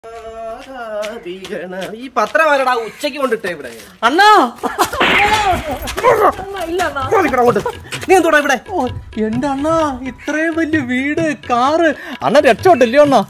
ഈ പത്രം ആരടാ ഉച്ചക്ക് കൊണ്ടിട്ടേ ഇവിടെ? അണ്ണാ നീ എന്തോടാ ഇവിടെ? എന്റെ അണ്ണാ ഇത്രയും വലിയ വീട്, കാറ്, അണ്ണ രക്ഷോട്ടില്ലയോ അണ്ണാ?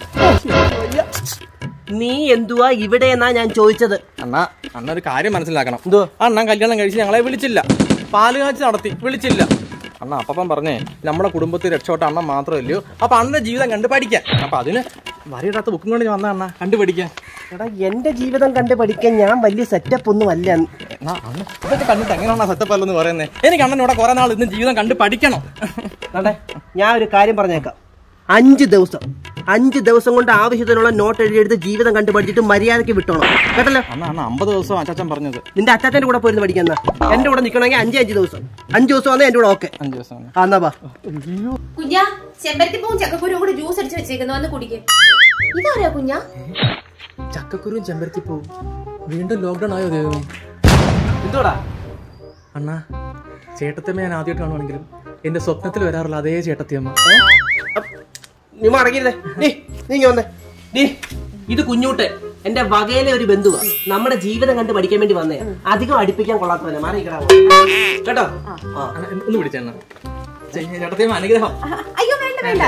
നീ എന്തുവാ ഇവിടെ എന്നാ ഞാൻ ചോദിച്ചത്. അണ്ണാ ഒരു കാര്യം മനസ്സിലാക്കണം. എന്തോ അണ്ണൻ കല്യാണം കഴിച്ച് ഞങ്ങളെ വിളിച്ചില്ല, പാല് കാച്ചി നടത്തി വിളിച്ചില്ല. അണ്ണ അപ്പം പറഞ്ഞേ നമ്മുടെ കുടുംബത്തിൽ രക്ഷോട്ട അണ്ണൻ മാത്രമല്ലയോ, അപ്പൊ അണ്ണന്റെ ജീവിതം കണ്ട് പഠിക്കാൻ. അപ്പൊ അതിന് വരയിടാത്ത ബുക്കും കൊണ്ട് ഞാൻ വന്ന അണ്ണ കണ്ടുപഠിക്കാൻ. എടാ എന്റെ ജീവിതം കണ്ട് പഠിക്കാൻ ഞാൻ വലിയ സെറ്റപ്പ് ഒന്നും അല്ല. ഇതൊക്കെ കണ്ടിട്ട് എങ്ങനെയാണോ സെറ്റപ്പ് അല്ലെന്ന് പറയുന്നത്? എനിക്ക് അണ്ണനോടെ കുറെ നാൾ ഇന്ന് ജീവിതം കണ്ട് പഠിക്കണം. അതെ, ഞാൻ ഒരു കാര്യം പറഞ്ഞേക്കാം. 5 ദിവസം കൊണ്ട് ആവശ്യത്തിനുള്ള നോട്ട് എഴുതിയെടുത്ത് ജീവിതം കണ്ട് പഠിച്ചിട്ട് മര്യാദയ്ക്ക് വിട്ടോണം, കേട്ടല്ലോ? അണ്ണ 50 ദിവസം അച്ചാച്ചൻ പറഞ്ഞത്. നിന്റെ അച്ചാച്ചന്റെ കൂടെ പോയിരുന്നു പഠിക്കുന്ന. എന്റെ കൂടെ നിൽക്കണമെങ്കിൽ 5 ദിവസം 5 ദിവസം വന്നാൽ എന്റെ കൂടെ ഓക്കെ. 5 ദിവസം എന്നാ വാ. കുഞ്ഞാ, ചെമ്പരത്തിപ്പൂവും ചക്കക്കുരും കൂടി ജ്യൂസ് അടിച്ച് വെച്ചേക്കുന്നു, വന്ന് കുടിക്ക്. ഇതാരാ കുഞ്ഞാ? ചക്കക്കുരും ചെമ്പരത്തിപ്പൂവും വീണ്ടും ലോക്ക്ഡൌൺ ആയോ ദൈവമേ? എന്തോടാ അണ്ണാ, ചേട്ടത്തിയമ്മ ഞാൻ ആദ്യമായിട്ട് കാണുവാണെങ്കിലും എന്റെ സ്വപ്നത്തിൽ വരാറുള്ള അതേ ചേട്ടത്തിയമ്മ. നീ മടങ്ങിയിരുന്നേ. നീ വന്നേ. ഇത് കുഞ്ഞൂട്ടെ, എന്റെ വകയിലെ ഒരു ബന്ധുവാ. നമ്മുടെ ജീവിതം കണ്ട് പഠിക്കാൻ വേണ്ടി വന്നേ. അധികം അടുപ്പിക്കാൻ കൊള്ളാത്തവനെ മാറിയിക്കടാ കേട്ടോ. ഒന്ന് പിടിച്ചെണ്ണ ചേട്ടത്തിയമ്മ അനുഗ്രഹം. അയ്യോ വേണ്ട വേണ്ട.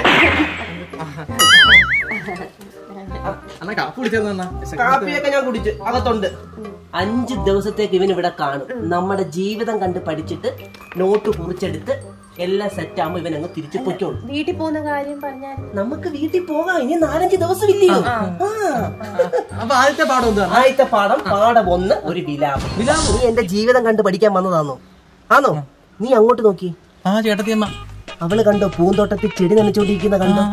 കാപ്പിയൊക്കെ ഞാൻ കുടിച്ചു, അകത്തുണ്ട്. 5 ദിവസത്തേക്ക് ഇവൻ ഇവിടെ കാണും. നമ്മുടെ ജീവിതം കണ്ട് പഠിച്ചിട്ട് നോട്ട് കുറിച്ചെടുത്ത് എല്ലാം സെറ്റ് ആകുമ്പോ ഇവൻ അങ്ങ് തിരിച്ചു പൊയ്ക്കോളൂ. വീട്ടിൽ പോകുന്ന കാര്യം പറഞ്ഞാൽ നമുക്ക് വീട്ടിൽ പോകാം. ഇനി 4-5 ദിവസം ഇല്ലയോ? ആദ്യത്തെ പാഠം എന്താ? ആദ്യത്തെ പാഠം 1 ഒരു വിലാപം. നീ എന്റെ ജീവിതം കണ്ട് പഠിക്കാൻ വന്നതാണോ? ആണോ? നീ അങ്ങോട്ട് നോക്കി. ആ ചേട്ടത്തിയമ്മ അവള് കണ്ടോ പൂന്തോട്ടത്തിൽ ചെടി നനച്ചോണ്ടിരിക്കുന്ന കണ്ടോ?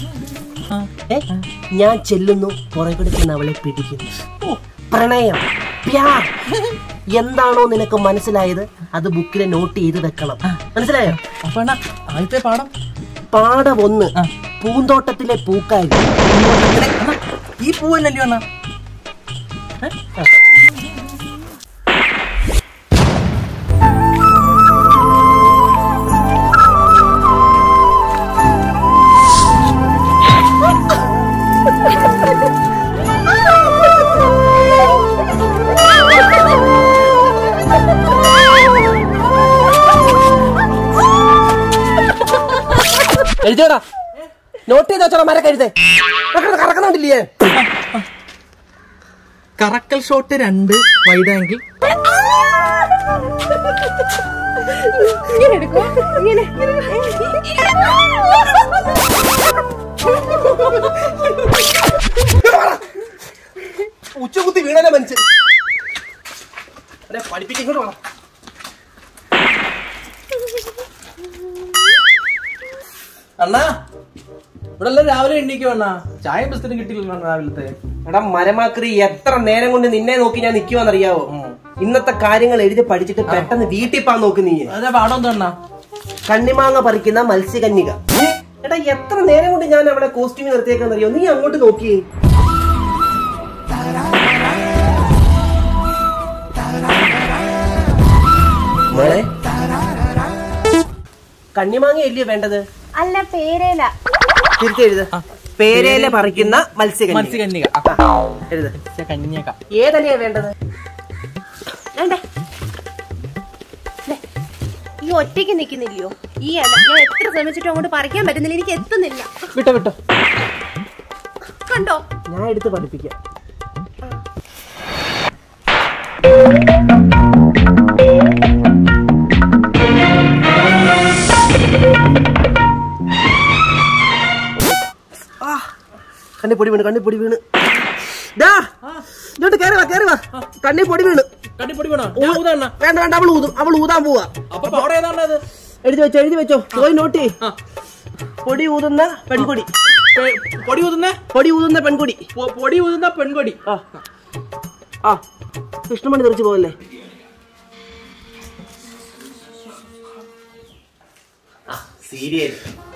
ഞാൻ ചെല്ലുന്നു, പുറകെടുക്കുന്ന അവളെ പിടിക്കുന്നു. പ്രണയം, പ്യാർ എന്താണോ നിനക്ക് മനസ്സിലായത് അത് ബുക്കിലെ നോട്ട് ചെയ്ത് വെക്കണം. മനസ്സിലായോ? ആദ്യത്തെ പാഠം 1 പൂന്തോട്ടത്തിലെ പൂക്കാരി. ഈ പൂവല്ലല്ലോ അണ്ണാ? എഴുതിയോടാ, നോട്ട് ചെയ്ത് വെച്ചോടാ. മരക്കഴുതേ കറക്കുന്നുണ്ടില്ലേ? കറക്കൽ ഷോട്ട് 2 വൈഡ് ആംഗിൾ. ഉച്ചകുത്തി വീണല്ലേ മനുഷ്യൻ. പഠിപ്പിക്കോട്ട് വേണം. അണ്ണാ ഇവിടെ എല്ലാം രാവിലെ എണ്ണീക്കോ അണ്ണാ? ചായ ബിസ്ക്കറ്റും കിട്ടിയില്ല രാവിലത്തെ. എടാ മരമാക്രി, എത്ര നേരം കൊണ്ട് നിന്നെ നോക്കി ഞാൻ നിക്കുവാന്നറിയാവോ? ഇന്നത്തെ കാര്യങ്ങൾ എഴുതി പഠിച്ചിട്ട് പെട്ടെന്ന് വീട്ടിൽ പോകാൻ നോക്ക് നീ. അതെ, പാടം എന്താ അണ്ണാ? കണ്ണിമാങ്ങ പറിക്കുന്ന മത്സ്യകന്യക. എടാ എത്ര നേരം കൊണ്ട് ഞാൻ അവിടെ കോസ്റ്റ്യൂമ് നിർത്തിയേക്കാന്നറിയോ? നീ അങ്ങോട്ട് നോക്കിയേ. മോളെ, കണ്ണിമാങ്ങ അല്ലയോ വേണ്ടത്? അല്ല, പേരേല. തിരിച്ചെഴുത. പേരേല പറിക്കുന്ന മത്സ്യകന്യക. എഴുത. കന്യക ഏതല്ലയാ വേണ്ടത്? ഈ ഒറ്റയ്ക്ക് നിക്കുന്നില്ലയോ ഈ ഇല? ഞാൻ എത്ര ശ്രമിച്ചിട്ടും അങ്ങോട്ട് പറിക്കാൻ പറ്റുന്നില്ല, എനിക്ക് എത്തുന്നില്ല. വിട്ടോ കണ്ടോ? ഞാൻ എടുത്ത് പഠിപ്പിക്കാം. കണ്ണി പൊടി വീണ്. കണ്ണി പൊടി വീണ്. വേണ്ട, അവൾ ഊതാൻ പോവാ. എഴുതി വെച്ചോ. പോയി നോട്ടി. പൊടി ഊതുന്ന പെൺകൊടി. പൊടി ഊതുന്ന പെൺകൊടി. കൃഷ്ണമണി തെറിച്ചു പോവല്ലേ? സീരിയൽ.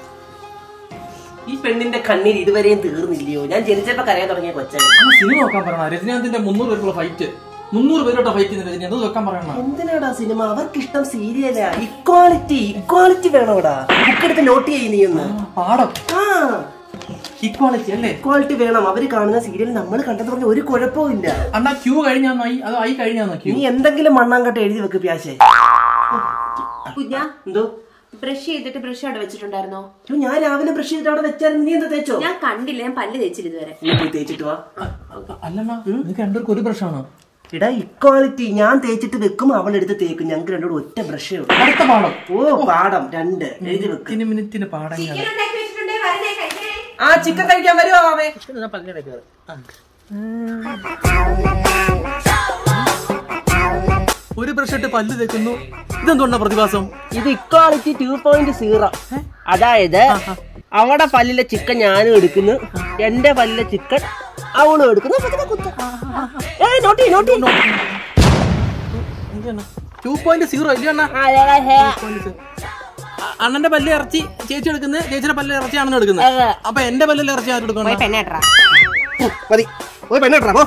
ഈ പെണ്ണിന്റെ കണ്ണീര് ഇതുവരെയും തീർന്നില്ലയോ? ഞാൻ ജനിച്ചപ്പോ കരയാൻ തുടങ്ങിയ കൊച്ചായി. സിനിമ നോക്കാൻ പറയണ. രജനീകാന്തിന്റെ 300 പേരുള്ള ഫൈറ്റ്, 300 പേരോട്ട ഫൈറ്റ് രജനി അത് വെക്കാൻ പറയണ. എന്തിനാടാ സിനിമ? അവർക്കിഷ്ടം സീരിയലാ. ഇക്വാളിറ്റി വേണോടാ. ബുക്കെടുത്ത് നോട്ട് ചെയ്യുന്ന പാടം. ഇക്വാളിറ്റി അല്ലേ? ഇക്വാളിറ്റി വേണം. അവര് കാണുന്ന സീരിയൽ നമ്മൾ കണ്ടെന്ന് പറഞ്ഞ ഒരു കുഴപ്പവും ഇല്ല. അണ്ണാ ക്യൂ കഴിഞ്ഞാന്നോ അത് ആയി കഴിഞ്ഞാന്നോ ക്യൂ? നീ എന്തെങ്കിലും മണ്ണാങ്കട്ട എഴുതി വെക്ക് പ്യാശേ. കുഞ്ഞാ എന്തോ ബ്രഷ് ചെയ്തിട്ട് ബ്രഷ് അവിടെ വെച്ചിട്ടുണ്ടായിരുന്നോ? ഞാൻ രാവിലെ ബ്രഷ് ചെയ്തിട്ട് അവിടെ വെച്ചായിരുന്നു. നീ എന്താ തേച്ചോ? ഞാൻ കണ്ടില്ല, ഞാൻ പല്ല് തേച്ചില്ല ഇതുവരെ. നീ പോയി തേച്ചിട്ട് വാ. അല്ലണ്ണാ നിങ്ങൾക്ക് രണ്ടുപേർക്ക് ഒരു ബ്രഷാണോ? എടാ ഇക്വാളിറ്റി. ഞാൻ തേച്ചിട്ട് വെക്കും, അവളെടുത്ത് തേക്കും. ഞങ്ങൾക്ക് രണ്ടോട് ഒറ്റ ബ്രഷേ ഉള്ളൂ. അടുത്ത പാഠം. പാഠം 2 എഴുതി വെക്ക്. മിനിറ്റിന് പാഠങ്ങൾ. ആ ചിക്കൻ കഴിക്കാൻ വരുമോ അവേ? ഒരു ബ്രഷ് ഇട്ട് പല്ല് തേക്കുന്നു. ഇതെന്തുകൊണ്ടാ പ്രതിഭാസം? ഇത് ഇക്വാളിറ്റി 2.0. അതായത് അവടെ പല്ലിലെ ചിക്കൻ ഞാനും എടുക്കുന്നു, എന്റെ പല്ലിലെ ചിക്കൻ അവളും എടുക്കുന്നു. 2.0 അല്ലേ അണ്ണാ? അണ്ണന്റെ പല്ല് ഇറച്ചി ചേച്ചി എടുക്കുന്നത്, ചേച്ചിയുടെ പല്ല് ഇറച്ചി ആണെന്ന് എടുക്കുന്നത്. അപ്പൊ എന്റെ പല്ലിൽ ഇറച്ചി ആരും എടുക്കണം. മതി പോയി പെണ്ണേട്ടാ പോ.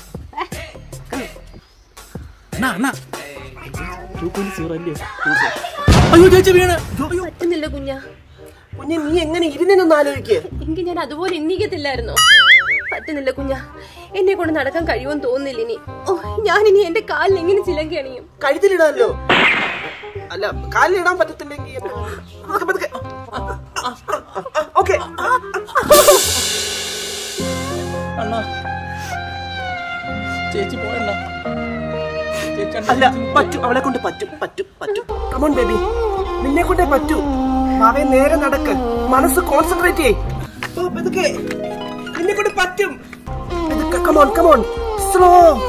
അണ്ണാ 2.0 അല്ലേ? അയ്യോ ചേച്ചി വീണ്. പറ്റുന്നില്ല കുഞ്ഞാ. കുഞ്ഞെ നീ എങ്ങനെ ഇരുന്നൊന്ന് ആലോചിക്കേ. എങ്കിൽ ഞാൻ അതുപോലെ എണ്ണീക്കത്തില്ലായിരുന്നോ? പറ്റുന്നില്ല കുഞ്ഞാ, എന്നെ കൊണ്ട് നടക്കാൻ കഴിയുമെന്ന് തോന്നുന്നില്ല ഇനി. ഞാനിനി എന്റെ കാലിൽ എങ്ങനെ ചിലങ്കി അണിയും? കഴുത്തിലിടാനല്ലോ. അല്ല കാലിലിടാൻ പറ്റത്തില്ലെങ്കിൽ ഓക്കെ. അണ്ണാ ചേച്ചി പോയണ്ട. അല്ല പറ്റും, അവളെ കൊണ്ട് പറ്റും. കമോൺ ബേബി, നിന്നെ കൊണ്ടേ പറ്റൂ. അവയെ നേരെ നടക്ക്, മനസ്സ് കോൺസെൻട്രേറ്റ് ചെയ്യ്. നിന്നെ കൊണ്ട് പറ്റും. Come on slow.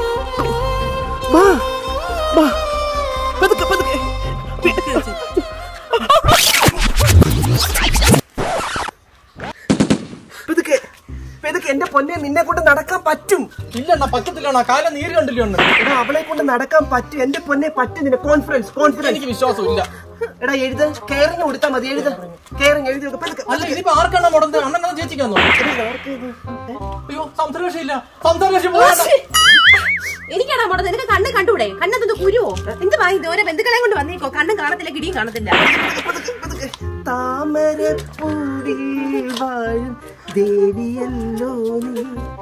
പതുക്കെ. എന്റെ പൊന്നെ, നിന്നെ കൊണ്ട് നടക്കാൻ പറ്റും. ഇല്ലണ്ണ പറ്റത്തില്ല. കാലം നീര് കണ്ടില്ലോ. എടാ അവളെ കൊണ്ട് നടക്കാൻ പറ്റും. എന്റെ പൊന്നെ പറ്റും. നിന്നെ കോൺഫിഡൻസ്. എനിക്ക് വിശ്വാസമില്ല. എടാ എഴുത്, കെയറിങ് കൊടുത്താൽ മതി. കെയറിങ് എഴുതി. അല്ല ഇതിപ്പോ ആർക്കാണോ മുടന്ത്? അണ്ണനാ ചേച്ചിക്കാന്നോ? അയ്യോ സംസാരശയില്ല. എനിക്കാണോ മുടന്ന്? നിനക്ക് കണ്ണ് കണ്ടൂടെ? കണ്ണത്തൊന്ന് കുരുവോ? എന്ത് വാങ്ങി ഓരോ ബന്ധുക്കളെ കൊണ്ട് വന്നേക്കോ. കണ്ണും കാണത്തില്ല, കിടിയും കാണത്തില്ല. താമരപ്പൂവിൽ വാഴും ദേവിയല്ലോ നീ,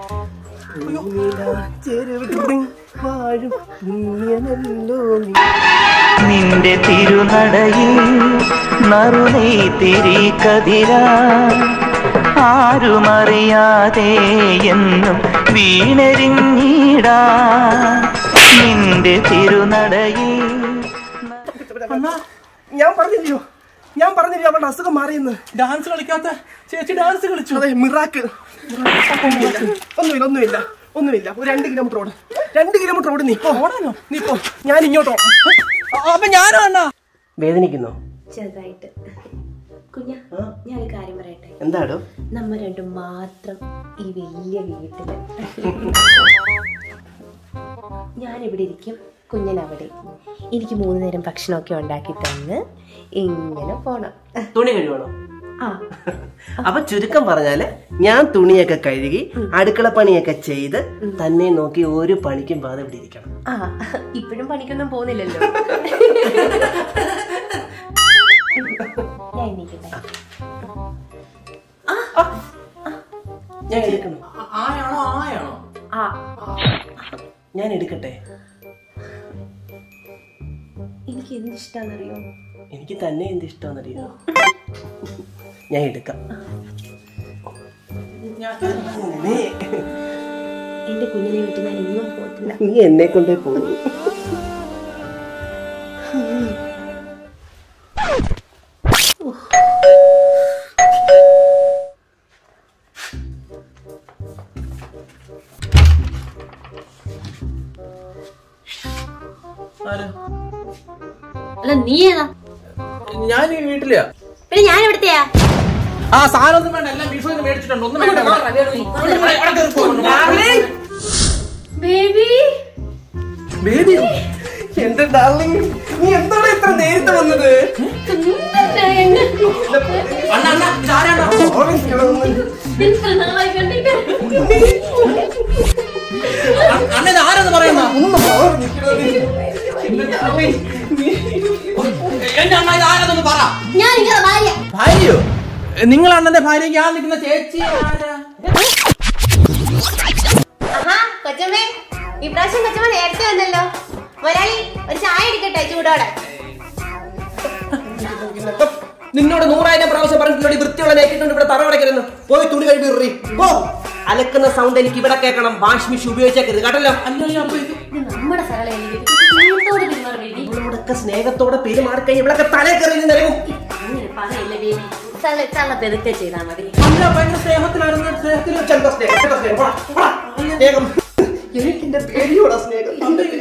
വാഴും പുണ്യമല്ലോ നീ. നിന്റെ തിരുനടയിൽ നറുനെയ്ത്തിരി കതിരാ ആരുമറിയാതെ എന്നും വീണരിഞ്ഞിടാ നിന്റെ തിരുനടയിൽ. ഞാൻ പറഞ്ഞില്ലയോ അവളുടെ അസുഖം മാറിയെന്ന്. ഡാൻസ് കളിക്കാത്ത ചേച്ചി ഡാൻസ് കളിച്ചു. അതെ മിറാക്കിൾ. ഒന്നുമില്ല. ഒരു 2 കിലോമീറ്റർ ഓട്. 2 കിലോമീറ്റർ ഓട്. നീ പോ. ഞാൻ ഇങ്ങോട്ടോ. അപ്പൊ ഞാനോ അണ്ണാ? വേദനിക്കുന്നോ? ചെറുതായിട്ട്. കുഞ്ഞാ ഞാനൊരു കാര്യം പറയട്ടെ. എന്താടോ? നമ്മ രണ്ടും മാത്രം ഈ വലിയ വീട്ടില്. ഞാനിവിടെ ഇരിക്കും, കുഞ്ഞൻ അവിടെ. എനിക്ക് 3 നേരം ഭക്ഷണമൊക്കെ ഉണ്ടാക്കി തന്ന് ഇങ്ങനെ പോണം. തുണി കഴുകണോ? അപ്പൊ ചുരുക്കം പറഞ്ഞാല് ഞാൻ തുണിയൊക്കെ കഴുകി അടുക്കള പണിയൊക്കെ ചെയ്ത് തന്നെ നോക്കി ഒരു പണിക്കും പാതെ ഇവിടെ ഇരിക്കണം. ഇപ്പോഴും പണിക്കൊന്നും പോകുന്നില്ലല്ലോ. ഞാൻ എണീക്കട്ടെ. ഞാൻ എടുക്കണം. ആയാണോ? ഞാൻ എടുക്കട്ടെ. എനിക്ക് എന്തിഷ്ടാന്നറിയോ? എനിക്ക് തന്നെ എന്തിഷ്ടാന്നറിയോ? ഞാൻ എടുക്കാം. എന്റെ കുഞ്ഞിനെ വിട്ട് ഞാൻ ഇനിയും പോകത്തില്ല. നീ എന്നെ കൊണ്ടേ പോകും. അല്ല നീ ഏതാ? ഞാൻ ഈ വീട്ടിലെയാ. പിന്നെ ഞാൻ എവിടത്തെയാ? ആ സാധനം ഒന്നും വേണ്ട, എല്ലാം മീഷോയിൽ നിന്ന് മേടിച്ചിട്ടുണ്ട്. ഒന്നും വേണ്ട. ബേബി എന്റെ ഡാർലിംഗ്, നീ എന്താണ് ഇത്ര നേരത്തെ വന്നത്? ആരെന്ന് പറയുന്ന ഭാര്യയോ? നിങ്ങൾ അണ്ണന്റെ ഭാര്യയ്ക്ക് ആ നിൽക്കുന്ന ചേച്ചി ആരാ? കൊച്ചമ്മേ ഇപ്രാവശ്യം കൊച്ചമ്മ നേരത്തെ വന്നല്ലോ. മലയാളി ഒരു ചായ എടുക്കട്ടെ ചൂടോടെ. നിന്നോട് 100,000 പ്രാവശ്യം പറഞ്ഞിട്ടുള്ള വൃത്തിയുള്ള നേക്കിട്ടുണ്ട് ഇവിടെ തറവടക്കരുന്ന്. പോയി തുണി കഴുകി പോ. അലക്കുന്ന സൗണ്ട് എനിക്ക് ഇവിടെ കേൾക്കണം. വാഷ് മെഷീൻ ഉപയോഗിച്ചേക്കരുത് കേട്ടല്ലോ. നമ്മുടെ ഇവളോടൊക്കെ സ്നേഹത്തോടെ പെരുമാറിക്കഴിഞ്ഞ് ഇവളൊക്കെ തലേ കയറി നിലവും. പെതുക്കെ ചെയ്താൽ മതി. സ്നേഹം എനിക്കെന്റെ പേടിയോടാ സ്നേഹം.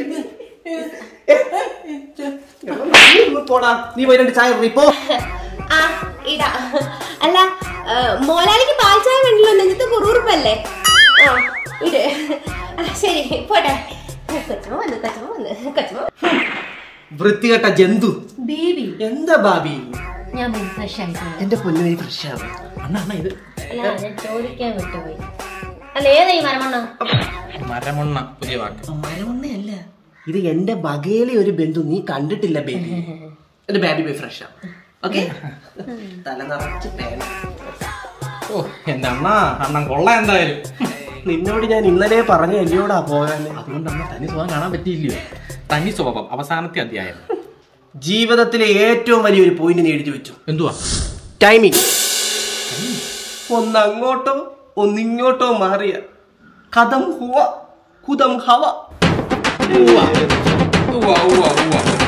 പോടാ നീ പോയി 2 ചായ പോ. ആ ഇടാ. അല്ല മോലാലിക്ക് പാൽ ചായ വേണ്ടല്ലോ. നെഞ്ചത്ത് കുറുറുപ്പല്ലേ? ആ ഇട്. ശരി പോട്ടെ. കൊച്ചമ്മ വന്ന് കൊച്ചമ്മ വന്ന് കൊച്ചമ്മ. വൃത്തികെട്ട ജന്തു. ബേബി എന്താ ബാബി? ഞാൻ ഫ്രഷ് ആയിട്ട് എന്റെ പൊന്നു ഫ്രഷ് ആണ്. അണ്ണ ഇത് അല്ല ഞാൻ ചോദിക്കാൻ വിട്ടുപോയി. അല്ല ഏതാ ഈ മരമണ്ണ? മരമണ്ണ പുതിയ വാക്ക്. മരമണ്ണയല്ല, ഇത് എന്റെ വകയിലെ ഒരു ബന്ധു. നീ കണ്ടിട്ടില്ല ബേബി. എന്റെ ബേബി പോയി ഫ്രഷ് ആണ്. ഓക്കെ തല നിറച്ച് പേന. ഓ എന്റെ അണ്ണൻ കൊള്ളാം എന്തായാലും. നിന്നോട് ഞാൻ ഇന്നലെ പറഞ്ഞ എല്ലിയോടാ പോകാൻ. അതുകൊണ്ട് അമ്മ തനി സ്വഭാവം കാണാൻ പറ്റിയില്ലയോ? തനി സ്വഭാവം അവസാനത്തെ അധ്യായം. ജീവിതത്തിലെ ഏറ്റവും വലിയൊരു പോയിന്റ് നീ എഴുതി വെച്ചു. എന്തുവാ? ടൈമിങ്. ഒന്നങ്ങോട്ടോ ഒന്നിങ്ങോട്ടോ മാറിയ കഥം ഹുവ കുതം ഹവ.